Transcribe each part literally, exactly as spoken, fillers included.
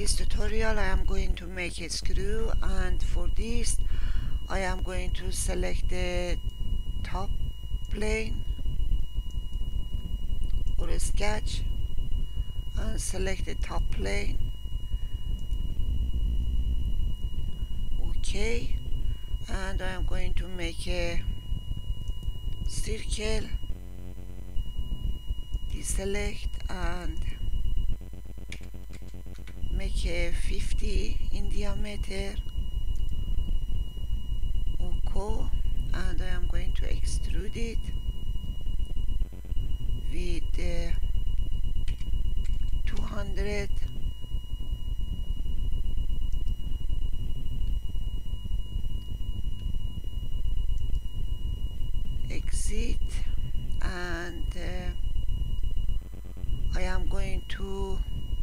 this tutorial I am going to make a screw, and for this I am going to select the top plane or a sketch and select the top plane. Okay, and I am going to make a circle, deselect and make a fifty in diameter. Okay, and I am going to extrude it with uh, two hundred. Exit, and uh, I am going to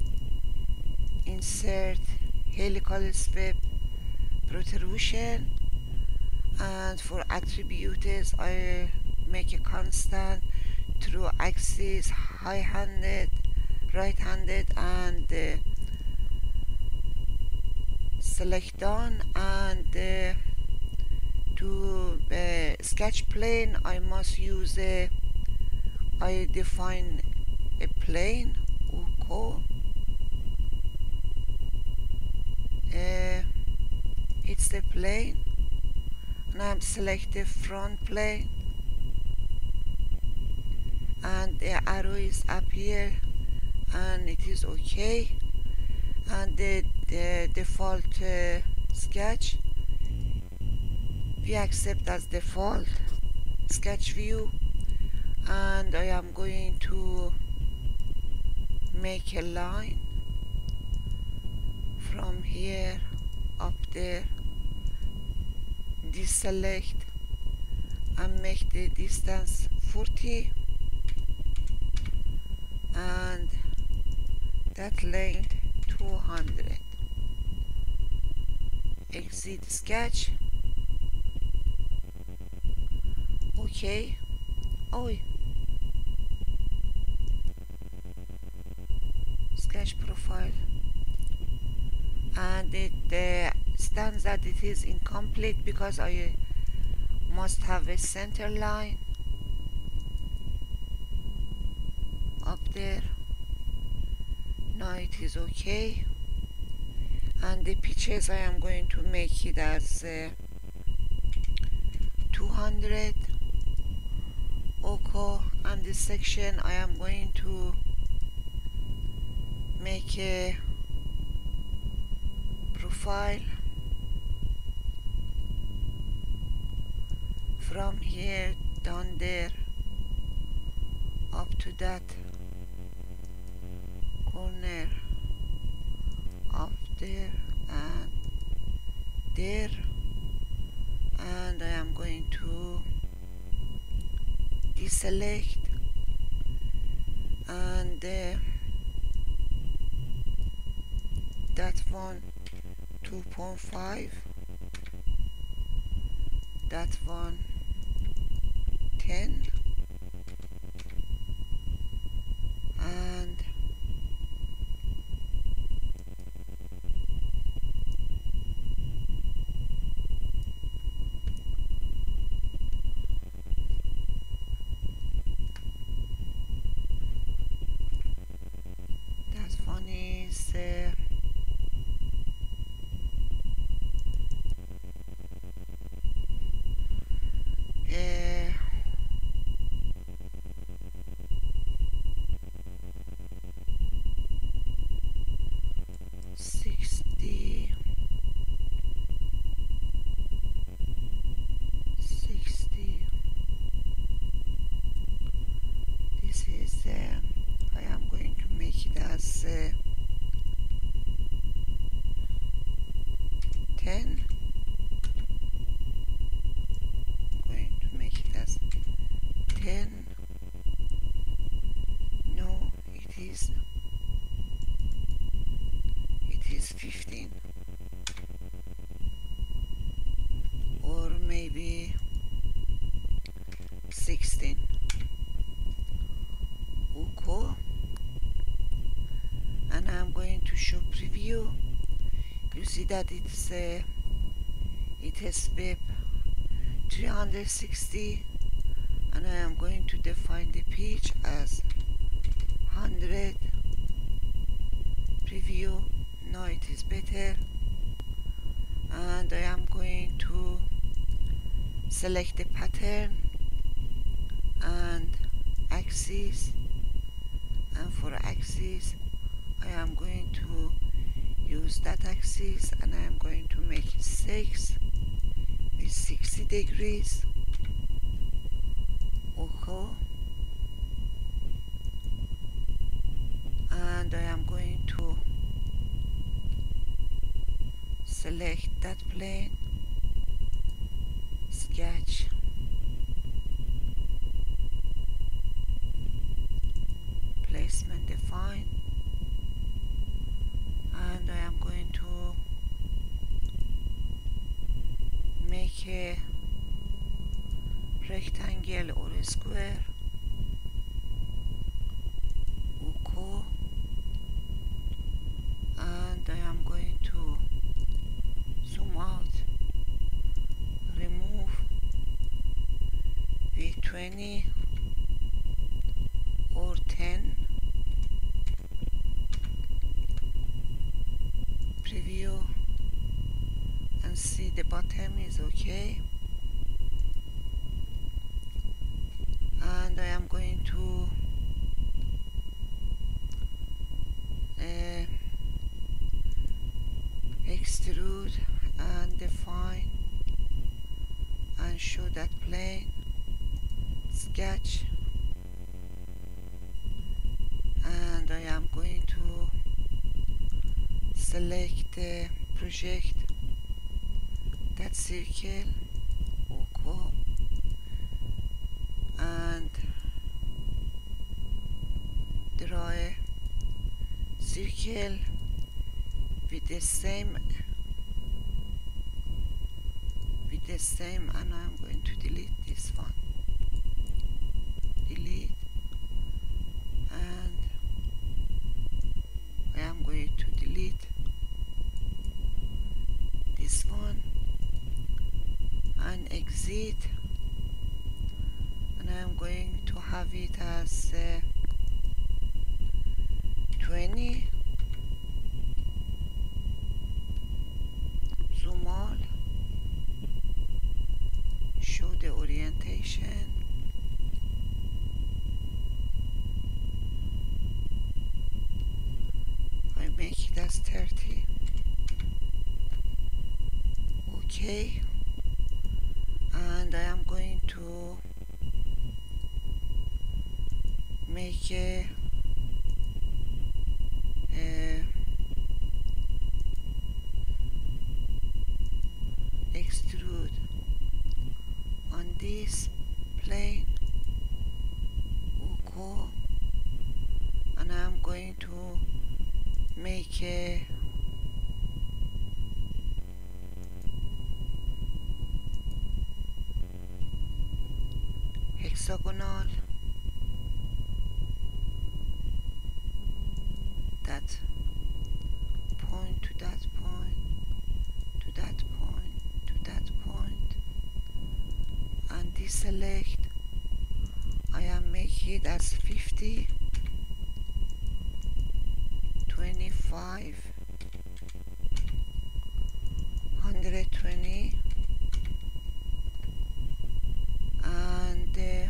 insert helical sweep protrusion, and for attributes I make a constant through axis high-handed, right-handed, and uh, select done. And uh, to uh, sketch plane I must use a I define a plane. Okay, uh, it's the plane, and I'm select the front plane, and the arrow is up here, and it is okay. And the, the default uh, sketch we accept as default sketch view, and I am going to make a line from here up there, deselect and make the distance forty, and that length two hundred. Exit sketch. Okay. Oh, sketch profile, and it uh, stands that it is incomplete because I must have a center line up there. Now it is okay, and the pitches I am going to make it as uh, two hundred. Okay, and this section I am going to make a profile from here down there up to that corner, up there and there, and I am going to deselect and uh, that one two point five, that one ten, and that one is uh, uh, sixty, sixty. This is uh, I am going to make it as uh, ten. Going to make it as ten. No, it is it is fifteen, or maybe sixteen. Okay, and I'm going to show preview. You see that it's uh, it has web three hundred sixty, and I am going to define the pitch as one hundred. Preview. Now it is better, and I am going to select the pattern and axis, and for axis I am going to use that axis, and I am going to make it six with sixty degrees. Okay, and I am going to select that plane, sketch, placement define, and I am going to make a rectangle or a square. Okay, and I am going to zoom out, remove V twenty or ten, preview, and see the bottom is okay. And I am going to uh, extrude and define and show that plane, sketch, and I am going to select the project, that circle, okay, and draw a circle with the same with the same and I'm going to delete this one, delete, and I am going to delete this one and exit, and I am going to have it as uh, twenty, zoom all, show the orientation, I make it as thirty, okay, and I am going to make a uh, extrude on this plane, okay, and I am going to make a hexagonal, that point to that point to that point to that point, and deselect, I am making it as fifty, twenty-five, one hundred twenty, and uh,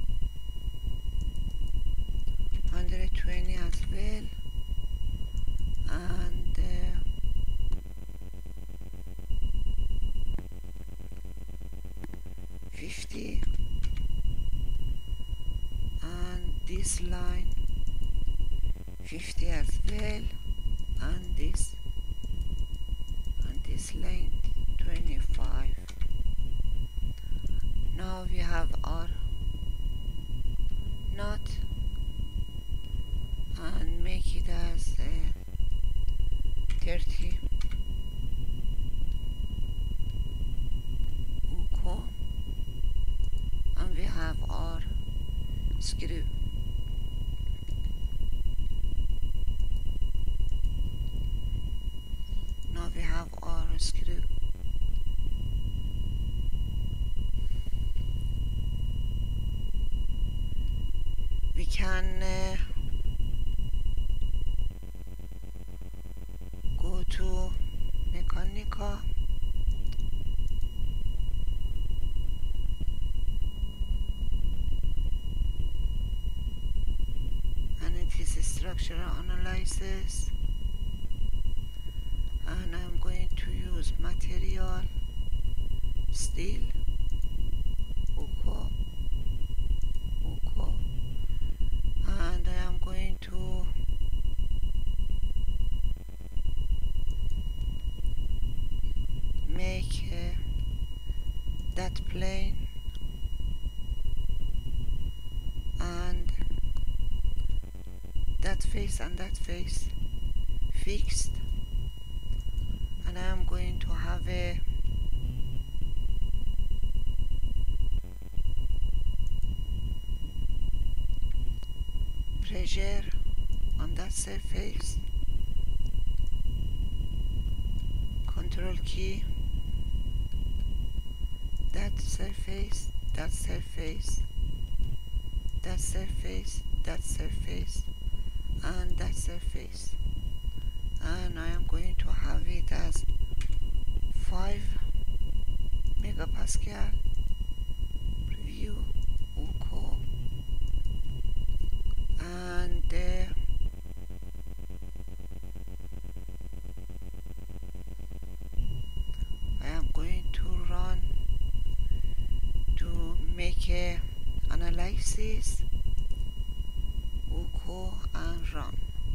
one hundred twenty as well, and uh, fifty, and this line fifty as well, and this and this length twenty-five. Now we have our knot, and make it as uh, thirty, okay, and we have our screw. screw. We can uh, go to Mechanica and it is a structural analysis, and I'm going to use material steel, okay, okay, and I am going to make uh, that plane and that face and that face fixed, and I am going to have a pressure on that surface. Control key, that surface, that surface, that surface, that surface, and that surface, and I am going to have it as five megapascal. Preview, okay, and uh, I am going to run to make a analysis, okay, and run.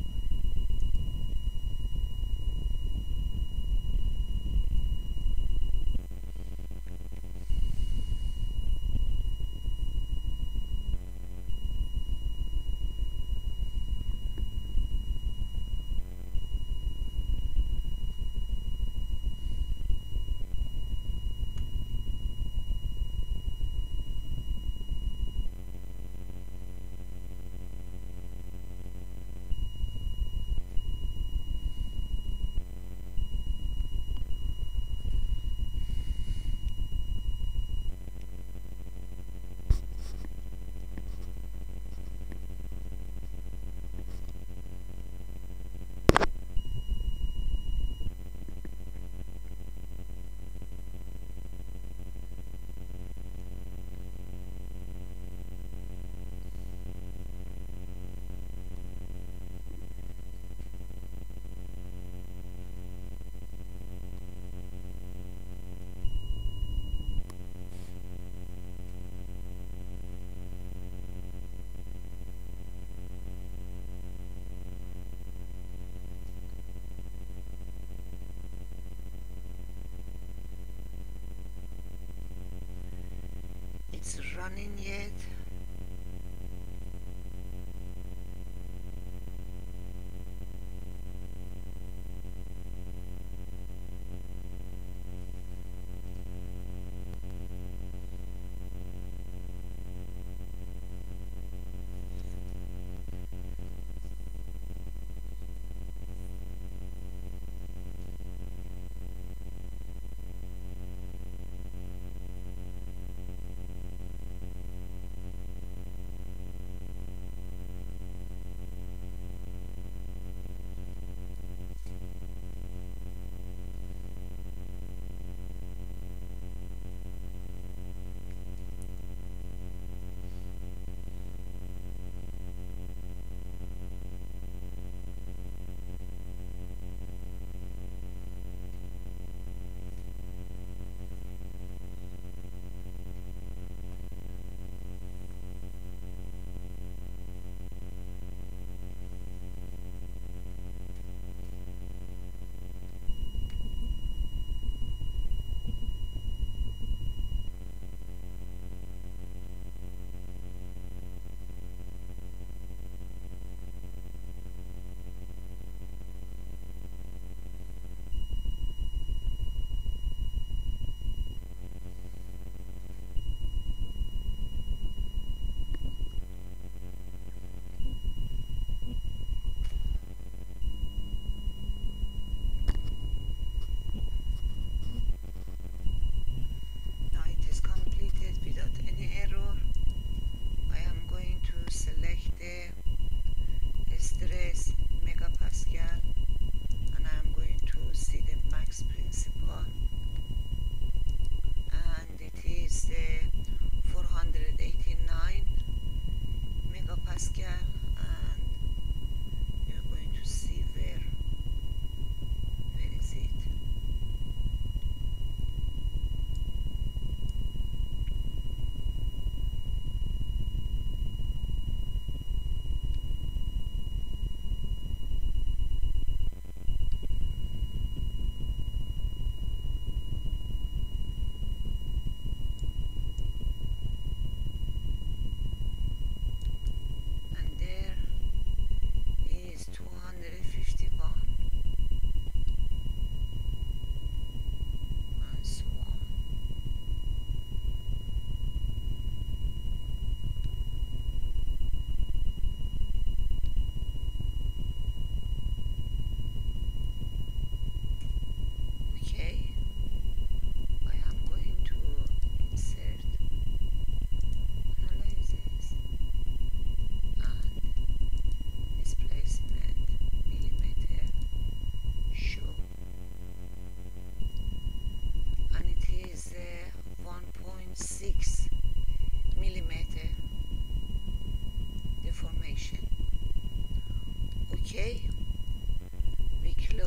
It's running yet.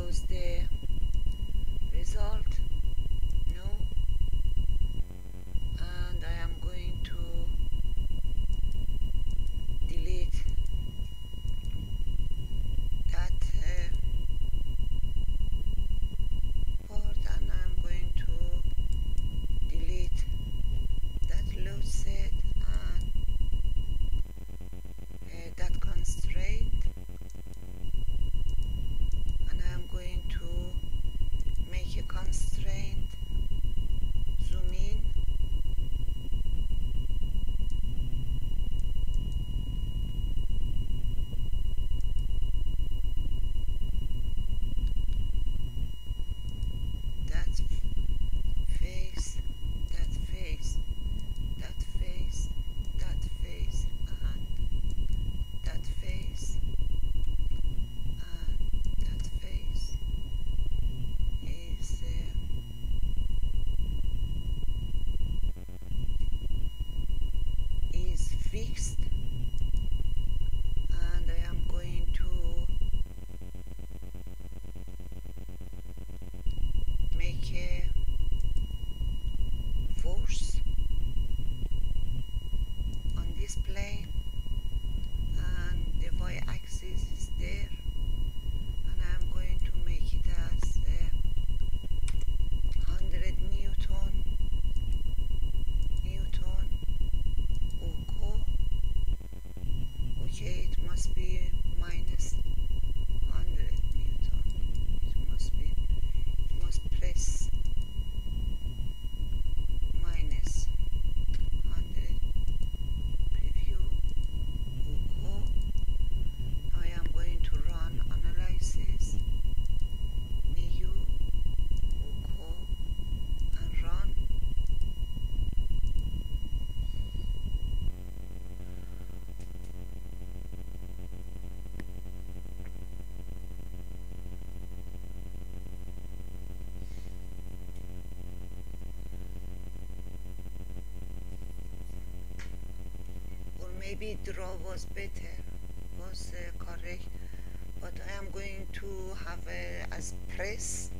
shows the result. No. And I am going to delete that uh, part, and I'm going to delete that load set and uh, that constraint, and I'm going to make a constraint zoom in. That face, that face, that face, that face, and that face, and that face is uh, is fixed, and I am going to make a force on this plane, and the y-axis is there, and I'm going to make it as uh, one hundred newton newton okay. Okay, it must be minus one hundred newton. It must be, it must press minus one hundred. Preview okay. Now I am going to run analysis, new okay, and run. Or maybe draw was better, was uh, correct, but I am going to have a, as press